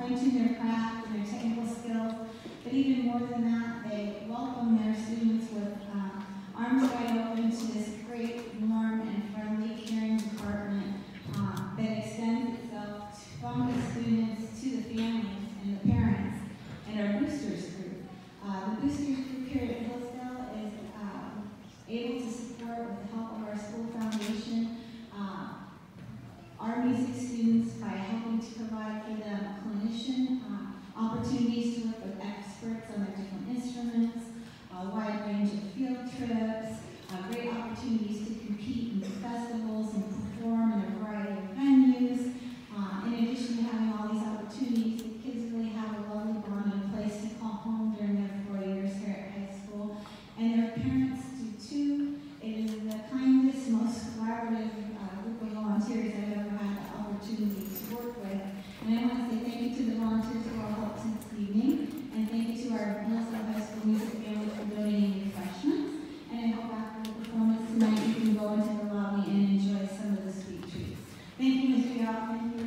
clenching their craft and their technical skills. But even more than that, they welcome their students with arms wide open to this great, warm, and friendly, caring department that extends itself from the students to the families and the parents and our boosters group. The boosters group here at Hillsdale is able to support, with the help of our school foundation, our music students by helping to provide for them clinician opportunities to work with experts on their different instruments, a wide range of field trips, great opportunities to compete in festivals and perform in a variety of venues. In addition to having all these opportunities, the kids really have a lovely bond and a place to call home during their 4 years here at high school. And their parents do too. It is the kindest, most collaborative group of volunteers I've ever had the opportunity to work with. And I want to say thank you to the volunteers who all helped since the evening, and thank you to our Hillsdale High School music family for donating refreshments. And I hope after the performance tonight you can go into the lobby and enjoy some of the sweet treats. Thank you, Mr. Yao. Thank you.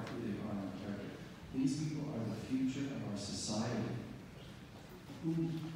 These people are the future of our society. Who